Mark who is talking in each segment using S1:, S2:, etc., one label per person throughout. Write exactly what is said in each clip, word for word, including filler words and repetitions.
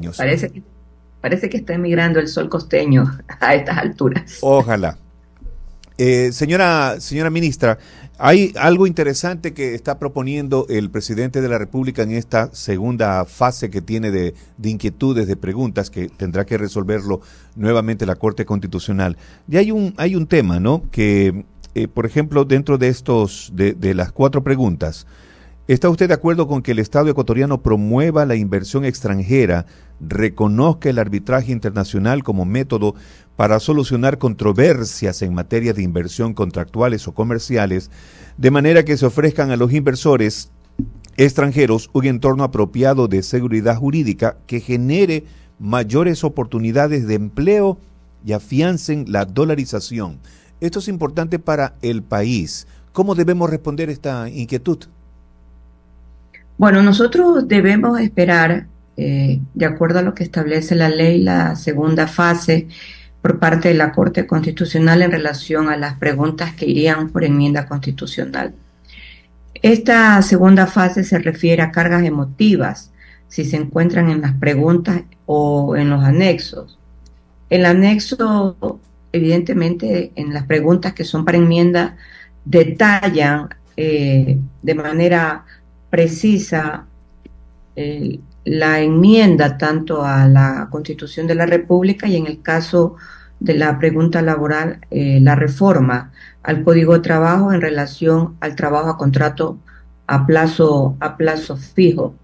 S1: costeños.
S2: Parece que, parece que está emigrando el sol costeño a estas alturas.
S1: Ojalá. Eh, señora, señora ministra, hay algo interesante que está proponiendo el presidente de la República en esta segunda fase que tiene de, de inquietudes, de preguntas, que tendrá que resolverlo nuevamente la Corte Constitucional. Y hay un, hay un tema, ¿no? Que, eh, por ejemplo, dentro de estos, de, de las cuatro preguntas, ¿está usted de acuerdo con que el Estado ecuatoriano promueva la inversión extranjera, reconozca el arbitraje internacional como método para solucionar controversias en materia de inversión contractuales o comerciales, de manera que se ofrezcan a los inversores extranjeros un entorno apropiado de seguridad jurídica que genere mayores oportunidades de empleo y afiancen la dolarización? Esto es importante para el país. ¿Cómo debemos responder esta inquietud?
S2: Bueno, nosotros debemos esperar, eh, de acuerdo a lo que establece la ley, la segunda fase por parte de la Corte Constitucional en relación a las preguntas que irían por enmienda constitucional. Esta segunda fase se refiere a cargas emotivas, si se encuentran en las preguntas o en los anexos. El anexo, evidentemente, en las preguntas que son para enmienda, detallan eh, de manera precisa eh, la enmienda tanto a la Constitución de la República y en el caso de la pregunta laboral, eh, la reforma al Código de Trabajo en relación al trabajo a contrato a plazo, a plazo fijo.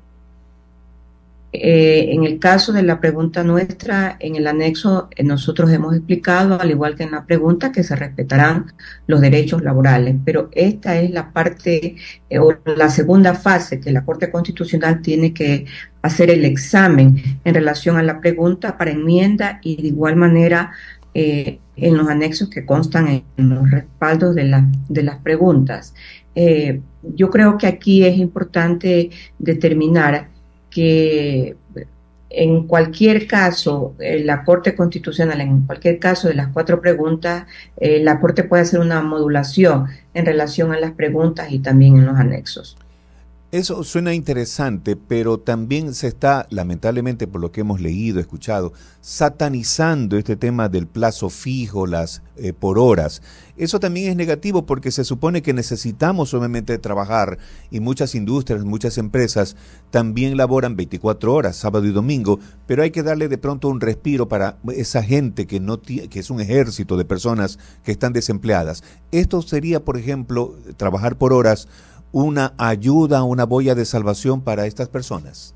S2: Eh, en el caso de la pregunta nuestra, en el anexo, eh, nosotros hemos explicado, al igual que en la pregunta, que se respetarán los derechos laborales, pero esta es la parte eh, o la segunda fase que la Corte Constitucional tiene que hacer el examen en relación a la pregunta para enmienda y de igual manera eh, en los anexos que constan en, en los respaldos de, la, de las preguntas. Eh, yo creo que aquí es importante determinar que en cualquier caso, eh, la Corte Constitucional, en cualquier caso de las cuatro preguntas, eh, la Corte puede hacer una modulación en relación a las preguntas y también en los anexos.
S1: Eso suena interesante, pero también se está, lamentablemente por lo que hemos leído, escuchado, satanizando este tema del plazo fijo, las eh, por horas. Eso también es negativo porque se supone que necesitamos obviamente trabajar y muchas industrias, muchas empresas también laboran veinticuatro horas, sábado y domingo, pero hay que darle de pronto un respiro para esa gente que, no tiene, que es un ejército de personas que están desempleadas. Esto sería, por ejemplo, trabajar por horas, una ayuda, una boya de salvación para estas personas.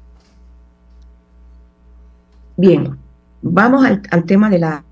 S2: Bien, vamos al, al tema de la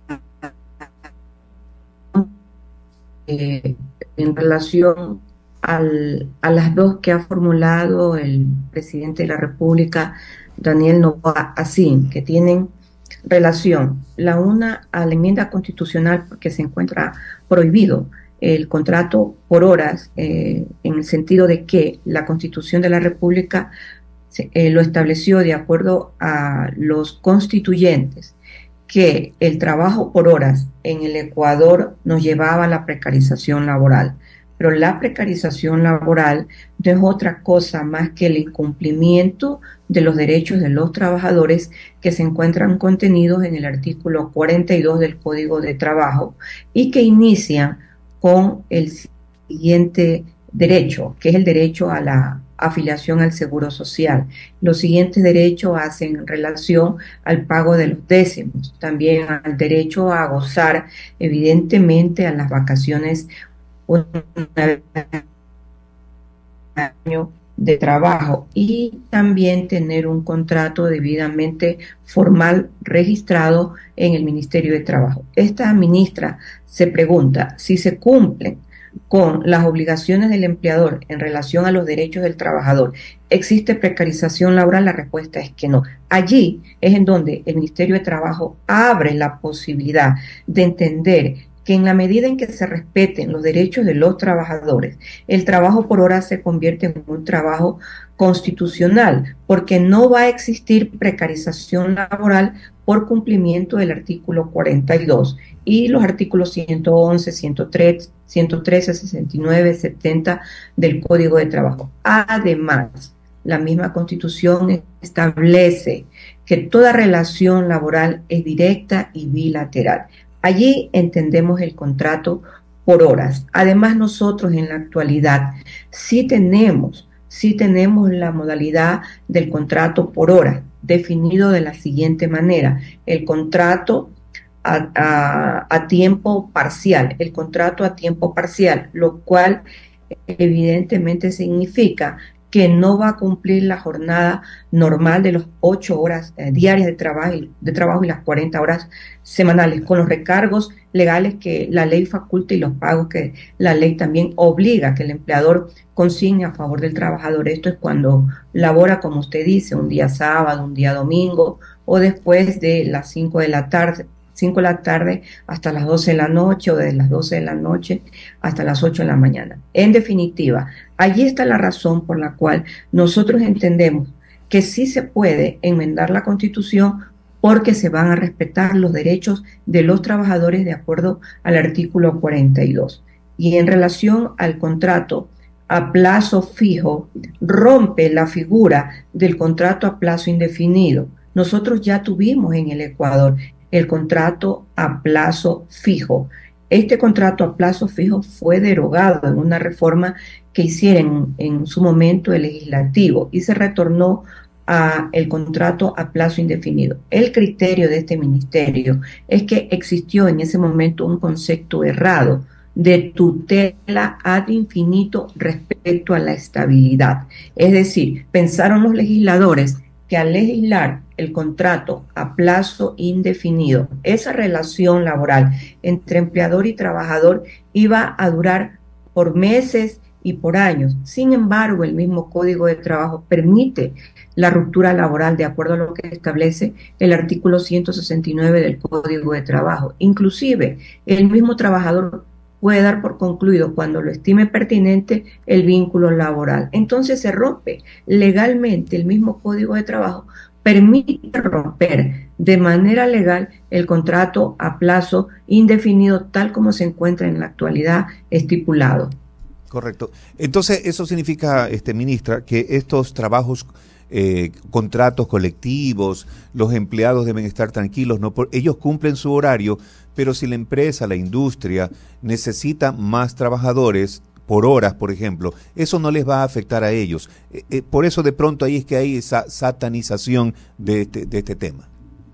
S2: eh, en relación al, a las dos que ha formulado el presidente de la República, Daniel Noboa Asín, que tienen relación, la una a la enmienda constitucional porque se encuentra prohibido el contrato por horas, eh, en el sentido de que la Constitución de la República eh, lo estableció de acuerdo a los constituyentes, que el trabajo por horas en el Ecuador nos llevaba a la precarización laboral. Pero la precarización laboral no es otra cosa más que el incumplimiento de los derechos de los trabajadores que se encuentran contenidos en el artículo cuarenta y dos del Código de Trabajo y que inician con el siguiente derecho, que es el derecho a la afiliación al Seguro Social. Los siguientes derechos hacen relación al pago de los décimos, también al derecho a gozar, evidentemente, a las vacaciones una vez al año de trabajo y también tener un contrato debidamente formal registrado en el Ministerio de Trabajo. Esta ministra se pregunta si se cumplen con las obligaciones del empleador en relación a los derechos del trabajador. ¿Existe precarización laboral? La respuesta es que no. Allí es en donde el Ministerio de Trabajo abre la posibilidad de entender que en la medida en que se respeten los derechos de los trabajadores, el trabajo por hora se convierte en un trabajo constitucional, porque no va a existir precarización laboral por cumplimiento del artículo cuarenta y dos y los artículos ciento once, ciento tres, ciento trece, sesenta y nueve, setenta del Código de Trabajo. Además, la misma Constitución establece que toda relación laboral es directa y bilateral. Allí entendemos el contrato por horas. Además, nosotros en la actualidad sí tenemos, sí tenemos la modalidad del contrato por horas, definido de la siguiente manera: el contrato a, a, a tiempo parcial, el contrato a tiempo parcial, lo cual evidentemente significa que no va a cumplir la jornada normal de las ocho horas eh, diarias de trabajo, de trabajo y las cuarenta horas semanales, con los recargos legales que la ley faculta y los pagos que la ley también obliga que el empleador consigne a favor del trabajador. Esto es cuando labora, como usted dice, un día sábado, un día domingo, o después de las cinco de la tarde, cinco de la tarde hasta las doce de la noche, o de las doce de la noche hasta las ocho de la mañana. En definitiva, allí está la razón por la cual nosotros entendemos que sí se puede enmendar la Constitución, porque se van a respetar los derechos de los trabajadores de acuerdo al artículo cuarenta y dos. Y en relación al contrato a plazo fijo, rompe la figura del contrato a plazo indefinido. Nosotros ya tuvimos en el Ecuador el contrato a plazo fijo. Este contrato a plazo fijo fue derogado en una reforma que hicieron en, en su momento el legislativo, y se retornó a el contrato a plazo indefinido. El criterio de este ministerio es que existió en ese momento un concepto errado de tutela ad infinito respecto a la estabilidad. Es decir, pensaron los legisladores que al legislar el contrato a plazo indefinido, esa relación laboral entre empleador y trabajador iba a durar por meses y por años. Sin embargo, el mismo Código de Trabajo permite la ruptura laboral de acuerdo a lo que establece el artículo ciento sesenta y nueve del Código de Trabajo. Inclusive, el mismo trabajador puede dar por concluido, cuando lo estime pertinente, el vínculo laboral. Entonces se rompe legalmente. El mismo Código de Trabajo permite romper de manera legal el contrato a plazo indefinido, tal como se encuentra en la actualidad estipulado.
S1: Correcto. Entonces, eso significa, este, ministra, que estos trabajos, eh, contratos colectivos, los empleados deben estar tranquilos, ¿no? Por, ellos cumplen su horario, pero si la empresa, la industria, necesita más trabajadores por horas, por ejemplo, eso no les va a afectar a ellos. Eh, eh, por eso de pronto ahí es que hay esa satanización de este, de este tema.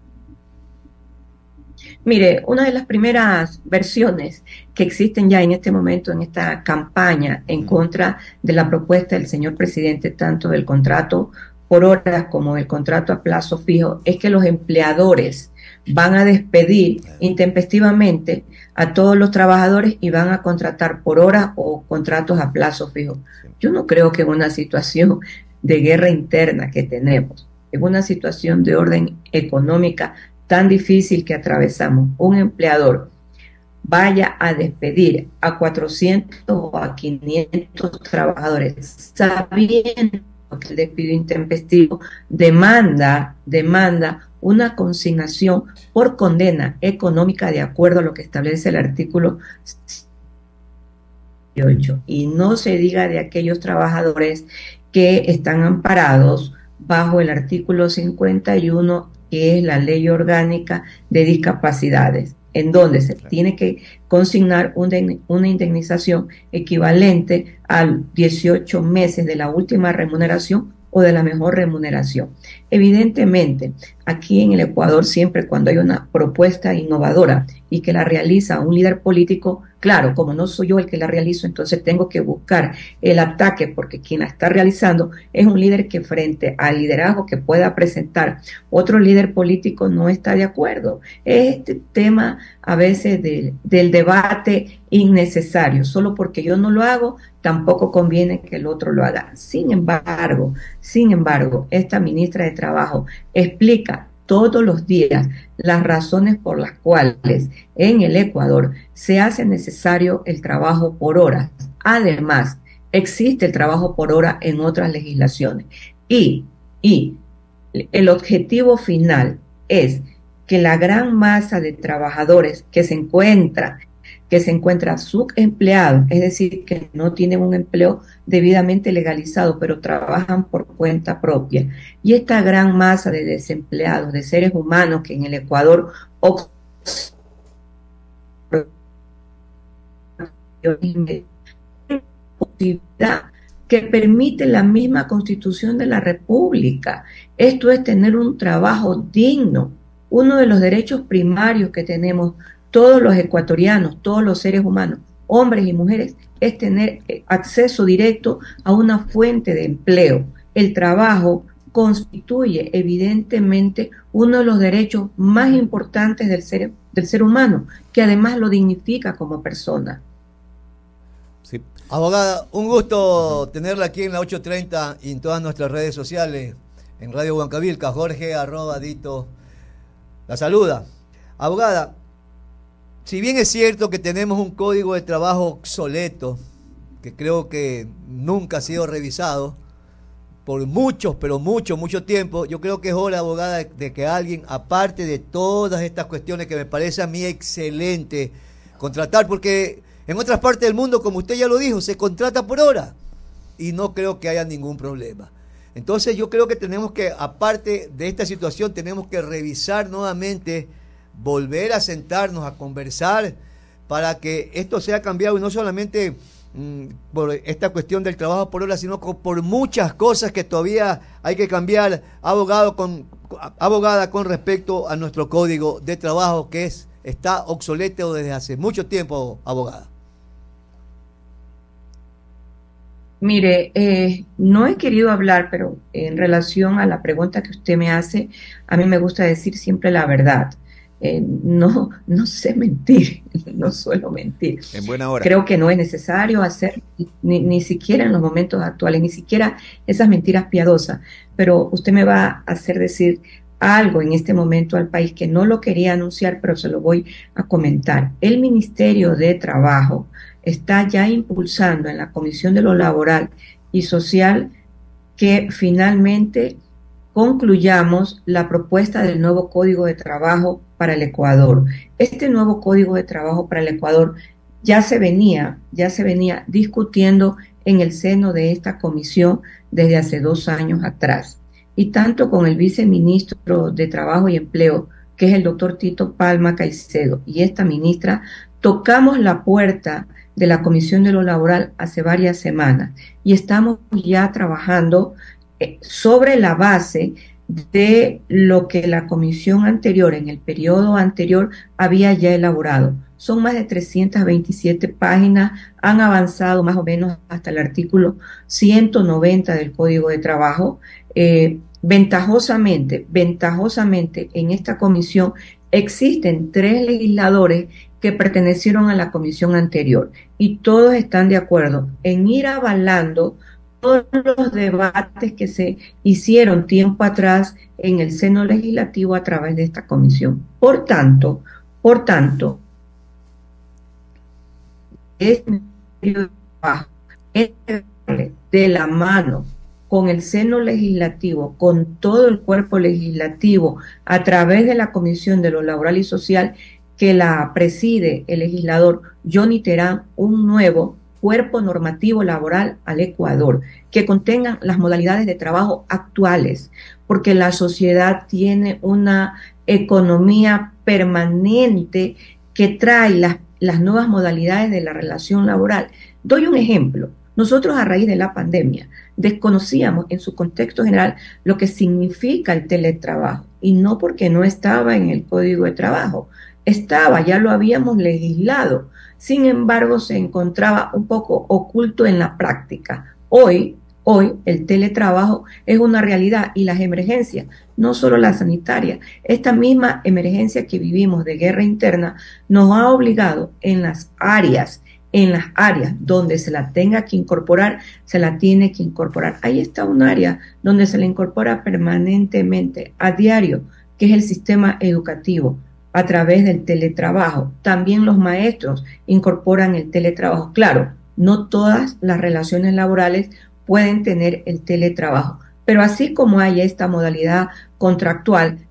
S2: Mire, una de las primeras versiones que existen ya en este momento en esta campaña en contra de la propuesta del señor presidente, tanto del contrato por horas como del contrato a plazo fijo, es que los empleadores van a despedir intempestivamente a todos los trabajadores y van a contratar por horas o contratos a plazo fijo. Yo no creo que en una situación de guerra interna que tenemos, en una situación de orden económica tan difícil que atravesamos, un empleador vaya a despedir a cuatrocientos o a quinientos trabajadores sabiendo que el despido intempestivo demanda, demanda una consignación por condena económica de acuerdo a lo que establece el artículo ocho. Y no se diga de aquellos trabajadores que están amparados bajo el artículo cincuenta y uno, que es la Ley Orgánica de Discapacidades, en donde se tiene que consignar una indemnización equivalente a dieciocho meses de la última remuneración o de la mejor remuneración. Evidentemente, aquí en el Ecuador, siempre cuando hay una propuesta innovadora y que la realiza un líder político, claro, como no soy yo el que la realizo, entonces tengo que buscar el ataque, porque quien la está realizando es un líder que, frente al liderazgo que pueda presentar otro líder político, no está de acuerdo. Este tema a veces de, del debate innecesario, solo porque yo no lo hago, tampoco conviene que el otro lo haga. Sin embargo, sin embargo, esta ministra de Trabajo explica todos los días las razones por las cuales en el Ecuador se hace necesario el trabajo por horas. Además, existe el trabajo por hora en otras legislaciones. Y, y el objetivo final es que la gran masa de trabajadores que se encuentra que se encuentran subempleados, es decir, que no tienen un empleo debidamente legalizado, pero trabajan por cuenta propia. Y esta gran masa de desempleados, de seres humanos que en el Ecuador posibilidad que permite la misma Constitución de la República. Esto es tener un trabajo digno, uno de los derechos primarios que tenemos todos los ecuatorianos, todos los seres humanos, hombres y mujeres, es tener acceso directo a una fuente de empleo. El trabajo constituye evidentemente uno de los derechos más importantes del ser, del ser humano, que además lo dignifica como persona.
S3: Sí. Abogada, un gusto tenerla aquí en la ocho treinta y en todas nuestras redes sociales, en Radio Huancavilca. Jorge arroba Dito la saluda. Abogada, si bien es cierto que tenemos un código de trabajo obsoleto, que creo que nunca ha sido revisado por muchos, pero mucho, mucho tiempo, yo creo que es hora, abogada, de que alguien, aparte de todas estas cuestiones que me parece a mí excelente contratar, porque en otras partes del mundo, como usted ya lo dijo, se contrata por hora y no creo que haya ningún problema. Entonces yo creo que tenemos que, aparte de esta situación, tenemos que revisar nuevamente, volver a sentarnos a conversar para que esto sea cambiado, y no solamente mmm, por esta cuestión del trabajo por hora, sino por muchas cosas que todavía hay que cambiar, abogado con, abogada, con respecto a nuestro código de trabajo, que es está obsoleto desde hace mucho tiempo, abogada.
S2: Mire, eh, no he querido hablar, pero en relación a la pregunta que usted me hace, a mí me gusta decir siempre la verdad. Eh, no, no sé mentir, no suelo mentir.
S1: En buena hora.
S2: Creo que no es necesario hacer, ni, ni siquiera en los momentos actuales, ni siquiera esas mentiras piadosas. Pero usted me va a hacer decir algo en este momento al país que no lo quería anunciar, pero se lo voy a comentar. El Ministerio de Trabajo está ya impulsando en la Comisión de lo Laboral y Social que finalmente concluyamos la propuesta del nuevo Código de Trabajo para el Ecuador. Este nuevo Código de Trabajo para el Ecuador ya se venía, ya se venía discutiendo en el seno de esta comisión desde hace dos años atrás. Y tanto con el viceministro de Trabajo y Empleo, que es el doctor Tito Palma Caicedo, y esta ministra, tocamos la puerta de la Comisión de lo Laboral hace varias semanas y estamos ya trabajando eh, sobre la base de lo que la comisión anterior, en el periodo anterior, había ya elaborado. Son más de trescientas veintisiete páginas, han avanzado más o menos hasta el artículo ciento noventa del Código de Trabajo. Eh, ventajosamente, ventajosamente en esta comisión existen tres legisladores que pertenecieron a la comisión anterior y todos están de acuerdo en ir avalando todos los debates que se hicieron tiempo atrás en el seno legislativo a través de esta comisión. Por tanto, por tanto, es de la mano con el seno legislativo, con todo el cuerpo legislativo, a través de la Comisión de lo Laboral y Social, que la preside el legislador Johnny Terán, un nuevo cuerpo normativo laboral al Ecuador, que contenga las modalidades de trabajo actuales, porque la sociedad tiene una economía permanente que trae las, las nuevas modalidades de la relación laboral. Doy un ejemplo. Nosotros, a raíz de la pandemia, desconocíamos en su contexto general lo que significa el teletrabajo, y no porque no estaba en el Código de Trabajo. Estaba, ya lo habíamos legislado, sin embargo se encontraba un poco oculto en la práctica. Hoy, hoy el teletrabajo es una realidad y las emergencias, no solo la sanitaria, esta misma emergencia que vivimos de guerra interna nos ha obligado en las áreas, en las áreas donde se la tenga que incorporar, se la tiene que incorporar. Ahí está un área donde se la incorpora permanentemente, a diario, que es el sistema educativo, a través del teletrabajo. También los maestros incorporan el teletrabajo. Claro, no todas las relaciones laborales pueden tener el teletrabajo, pero así como hay esta modalidad contractual,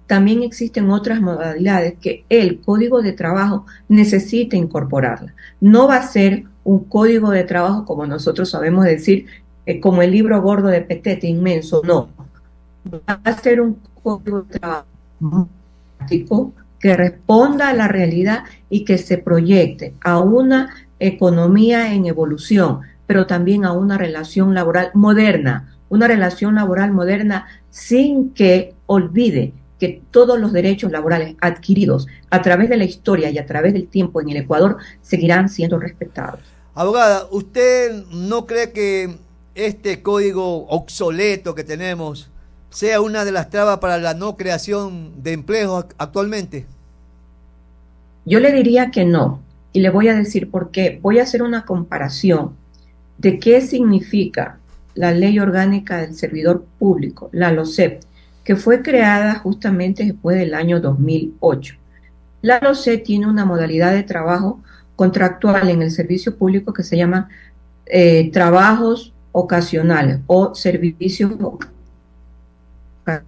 S2: también existen otras modalidades que el Código de Trabajo necesita incorporarla. No va a ser un código de trabajo, como nosotros sabemos decir, eh, como el libro gordo de Petete, inmenso, no. Va a ser un código de trabajo práctico que responda a la realidad y que se proyecte a una economía en evolución, pero también a una relación laboral moderna, una relación laboral moderna sin que olvide que todos los derechos laborales adquiridos a través de la historia y a través del tiempo en el Ecuador seguirán siendo respetados.
S3: Abogada, ¿usted no cree que este código obsoleto que tenemos sea una de las trabas para la no creación de empleos actualmente?
S2: Yo le diría que no, y le voy a decir por qué. Voy a hacer una comparación de qué significa la Ley Orgánica del Servidor Público, la LOSEP, que fue creada justamente después del año dos mil ocho. La LOSEP tiene una modalidad de trabajo contractual en el servicio público que se llama eh, trabajos ocasionales o servicios ocasionales.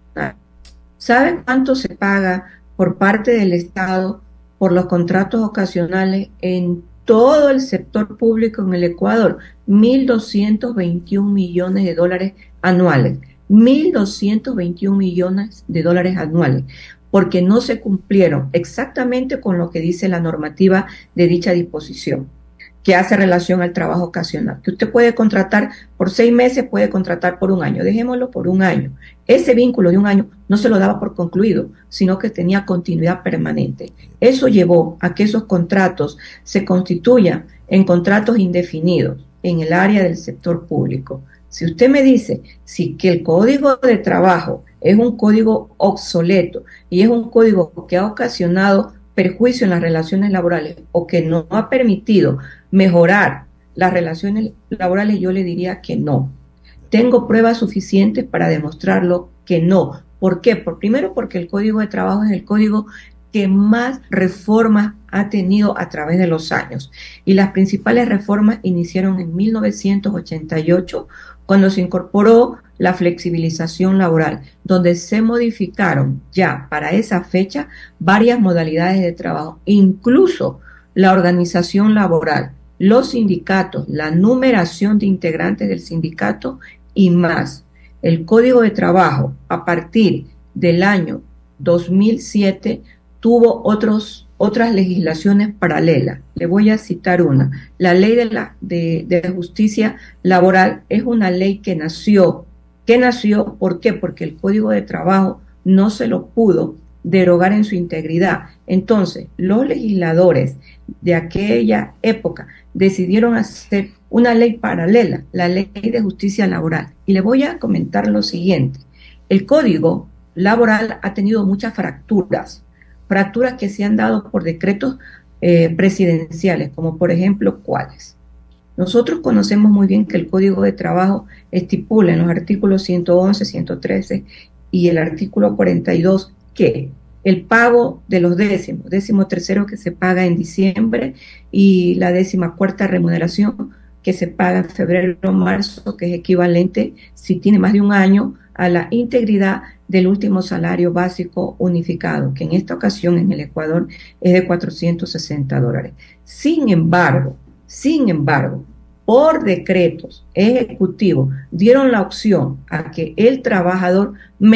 S2: ¿Saben cuánto se paga por parte del Estado por los contratos ocasionales en todo el sector público en el Ecuador? mil doscientos veintiún millones de dólares anuales. mil doscientos veintiún millones de dólares anuales, porque no se cumplieron exactamente con lo que dice la normativa de dicha disposición, que hace relación al trabajo ocasional, que usted puede contratar por seis meses, puede contratar por un año, dejémoslo por un año. Ese vínculo de un año no se lo daba por concluido, sino que tenía continuidad permanente. Eso llevó a que esos contratos se constituyan en contratos indefinidos en el área del sector público. Si usted me dice si que el Código de Trabajo es un código obsoleto y es un código que ha ocasionado perjuicio en las relaciones laborales o que no ha permitido mejorar las relaciones laborales, yo le diría que no. Tengo pruebas suficientes para demostrarlo que no. ¿Por qué? Por, primero porque el Código de Trabajo es el código que más reformas ha tenido a través de los años. Y las principales reformas iniciaron en mil novecientos ochenta y ocho, cuando se incorporó la flexibilización laboral, donde se modificaron ya para esa fecha varias modalidades de trabajo, incluso la organización laboral, los sindicatos, la numeración de integrantes del sindicato y más. El Código de Trabajo, a partir del año dos mil siete, tuvo otros, otras legislaciones paralelas. Le voy a citar una. La Ley de, la, de, de Justicia Laboral es una ley que nació. ¿Qué nació? ¿Por qué? Porque el Código de Trabajo no se lo pudo derogar en su integridad. Entonces, los legisladores de aquella época decidieron hacer una ley paralela, la Ley de Justicia Laboral. Y le voy a comentar lo siguiente. El Código Laboral ha tenido muchas fracturas, fracturas que se han dado por decretos eh, presidenciales, como por ejemplo, ¿cuáles? Nosotros conocemos muy bien que el Código de Trabajo estipula en los artículos ciento once, ciento trece y el artículo cuarenta y dos que el pago de los décimos, décimo tercero que se paga en diciembre y la décima cuarta remuneración que se paga en febrero o marzo, que es equivalente, si tiene más de un año, a la integridad del último salario básico unificado, que en esta ocasión en el Ecuador es de cuatrocientos sesenta dólares. Sin embargo, sin embargo, por decretos ejecutivos dieron la opción a que el trabajador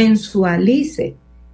S2: mensualice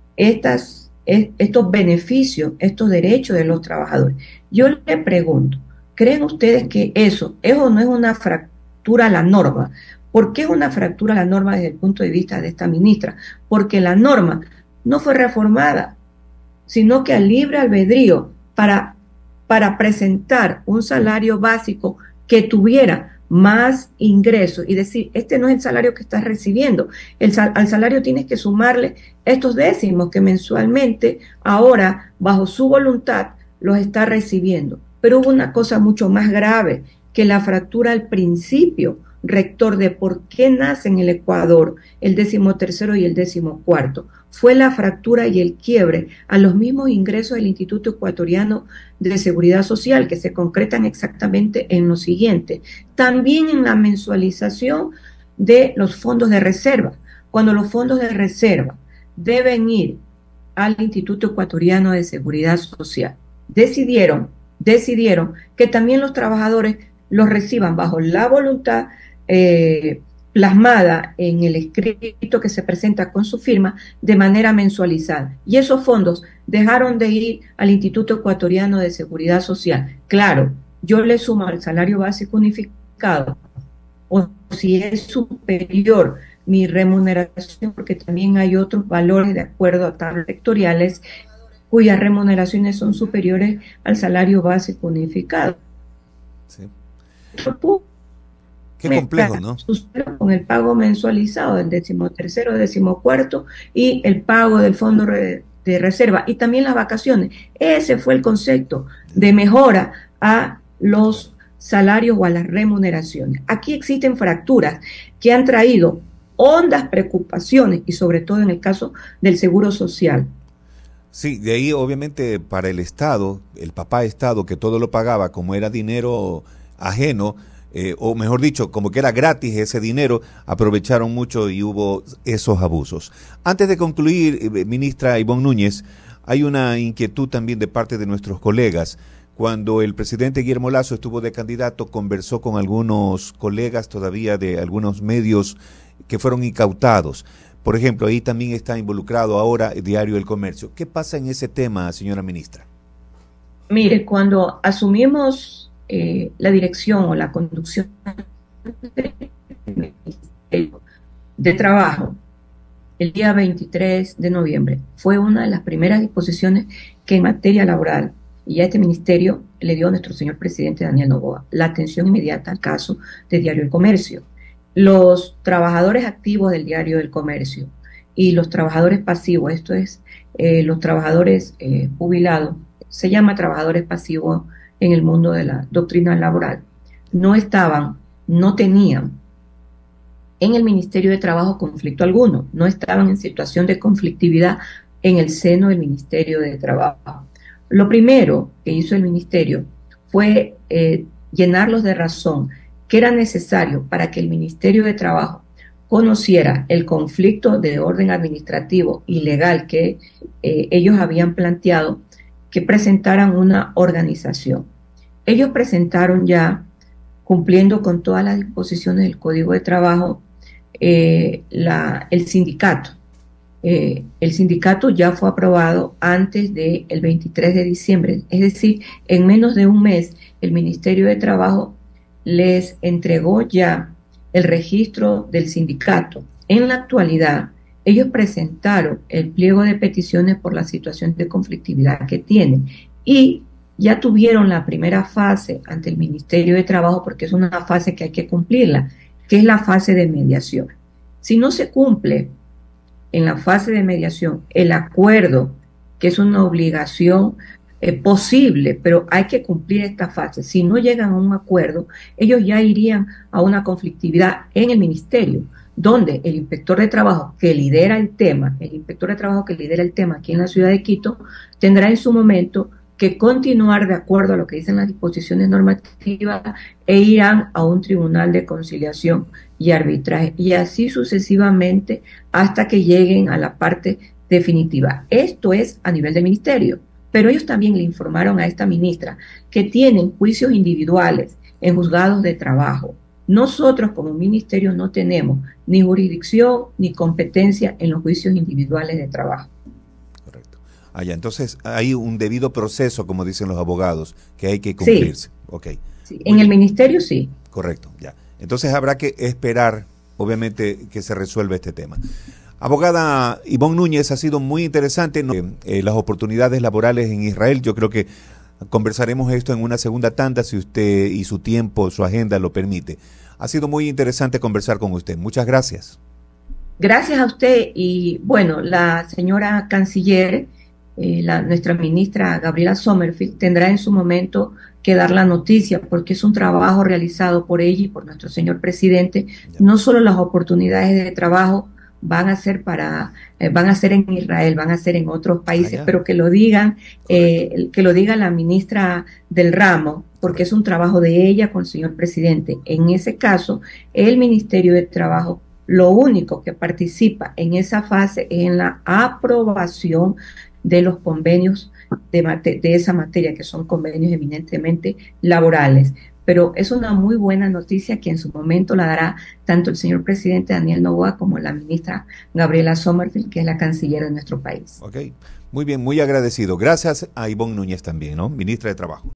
S2: estas, estos beneficios, estos derechos de los trabajadores. Yo le pregunto, ¿creen ustedes que eso es o no es una fractura a la norma? ¿Por qué es una fractura a la norma desde el punto de vista de esta ministra? Porque la norma no fue reformada, sino que al libre albedrío para, para presentar un salario básico que tuviera más ingresos y decir, este no es el salario que estás recibiendo, el sal, al salario tienes que sumarle estos décimos que mensualmente ahora bajo su voluntad los está recibiendo. Pero hubo una cosa mucho más grave que la fractura al principio rector de por qué nace en el Ecuador el décimo tercero y el décimo cuarto. Fue la fractura y el quiebre a los mismos ingresos del Instituto Ecuatoriano de Seguridad Social, que se concretan exactamente en lo siguiente. También en la mensualización de los fondos de reserva. Cuando los fondos de reserva deben ir al Instituto Ecuatoriano de Seguridad Social. Decidieron, decidieron que también los trabajadores los reciban bajo la voluntad eh, plasmada en el escrito que se presenta con su firma de manera mensualizada. Y esos fondos dejaron de ir al Instituto Ecuatoriano de Seguridad Social. Claro, yo le sumo al salario básico unificado, o si es superior mi remuneración, porque también hay otros valores de acuerdo a tablas sectoriales cuyas remuneraciones son superiores al salario básico unificado.
S1: Sí. Qué complejo, ¿no?
S2: Con el pago mensualizado del decimotercero, decimocuarto y el pago del fondo re, de reserva y también las vacaciones. Ese fue el concepto de mejora a los salarios o a las remuneraciones. Aquí existen fracturas que han traído hondas preocupaciones y sobre todo en el caso del seguro social.
S1: Sí, de ahí obviamente para el Estado, el papá Estado que todo lo pagaba como era dinero ajeno, eh, o mejor dicho, como que era gratis ese dinero, aprovecharon mucho y hubo esos abusos. Antes de concluir, eh, ministra Ivonne Núñez, hay una inquietud también de parte de nuestros colegas. Cuando el presidente Guillermo Lasso estuvo de candidato, conversó con algunos colegas todavía de algunos medios que fueron incautados. Por ejemplo, ahí también está involucrado ahora el Diario El Comercio. ¿Qué pasa en ese tema, señora ministra?
S2: Mire, cuando asumimos eh, la dirección o la conducción de trabajo, el día veintitrés de noviembre, fue una de las primeras disposiciones que en materia laboral, y a este ministerio le dio a nuestro señor presidente Daniel Noboa, la atención inmediata al caso de Diario El Comercio. Los trabajadores activos del Diario del Comercio y los trabajadores pasivos, esto es, eh, los trabajadores eh, jubilados, se llama trabajadores pasivos en el mundo de la doctrina laboral, no estaban, no tenían en el Ministerio de Trabajo conflicto alguno, no estaban en situación de conflictividad en el seno del Ministerio de Trabajo. Lo primero que hizo el Ministerio fue eh, llenarlos de razón que era necesario para que el Ministerio de Trabajo conociera el conflicto de orden administrativo y legal que eh, ellos habían planteado, que presentaran una organización. Ellos presentaron ya, cumpliendo con todas las disposiciones del Código de Trabajo, eh, la, el sindicato. Eh, el sindicato ya fue aprobado antes del veintitrés de diciembre, es decir, en menos de un mes el Ministerio de Trabajo les entregó ya el registro del sindicato. En la actualidad, ellos presentaron el pliego de peticiones por la situación de conflictividad que tienen y ya tuvieron la primera fase ante el Ministerio de Trabajo, porque es una fase que hay que cumplirla, que es la fase de mediación. Si no se cumple en la fase de mediación el acuerdo, que es una obligación Eh, posible, pero hay que cumplir esta fase. Si no llegan a un acuerdo, ellos ya irían a una conflictividad en el ministerio, donde el inspector de trabajo que lidera el tema, el inspector de trabajo que lidera el tema aquí en la ciudad de Quito, tendrá en su momento que continuar de acuerdo a lo que dicen las disposiciones normativas e irán a un tribunal de conciliación y arbitraje, y así sucesivamente hasta que lleguen a la parte definitiva. Esto es a nivel del ministerio. Pero ellos también le informaron a esta ministra que tienen juicios individuales en juzgados de trabajo. Nosotros como ministerio no tenemos ni jurisdicción ni competencia en los juicios individuales de trabajo.
S1: Correcto. Ah, ya, entonces hay un debido proceso, como dicen los abogados, que hay que cumplirse.
S2: Sí.
S1: Okay.
S2: Sí. En el ministerio sí.
S1: Correcto, ya. Entonces habrá que esperar, obviamente, que se resuelva este tema. Abogada Ivonne Núñez, ha sido muy interesante eh, eh, las oportunidades laborales en Israel. Yo creo que conversaremos esto en una segunda tanda si usted y su tiempo, su agenda lo permite. Ha sido muy interesante conversar con usted. Muchas gracias.
S2: Gracias a usted y bueno, la señora canciller, eh, la, nuestra ministra Gabriela Sommerfield tendrá en su momento que dar la noticia porque es un trabajo realizado por ella y por nuestro señor presidente. Ya. No solo las oportunidades de trabajo van a ser para eh, van a ser en Israel, van a ser en otros países, ah, pero que lo digan eh, que lo diga la ministra del ramo, porque es un trabajo de ella con el señor presidente. En ese caso, el Ministerio de Trabajo lo único que participa en esa fase es en la aprobación de los convenios de, mate, de esa materia, que son convenios eminentemente laborales. Pero es una muy buena noticia que en su momento la dará tanto el señor presidente Daniel Noboa como la ministra Gabriela Sommerfield, que es la canciller de nuestro país.
S1: Ok, muy bien, muy agradecido. Gracias a Ivonne Núñez también, ¿no? Ministra de Trabajo.